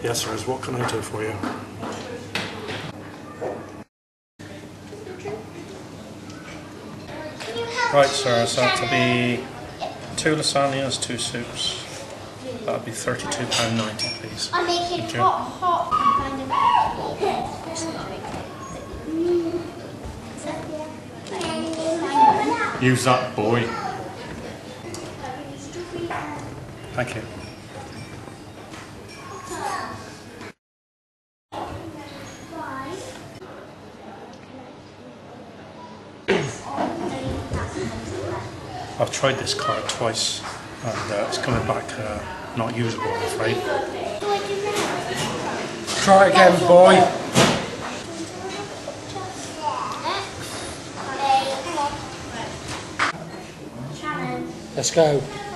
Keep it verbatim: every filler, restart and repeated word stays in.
Yes, there is. What can I do for you? Right, sir, so that'll be two lasagnas, two soups. That'll be thirty-two pounds ninety, please. I make it hot, hot kind of. Use that, boy. Thank you. I've tried this card twice and uh, it's coming back uh, not usable, I'm afraid. Try it again, boy. Let's go.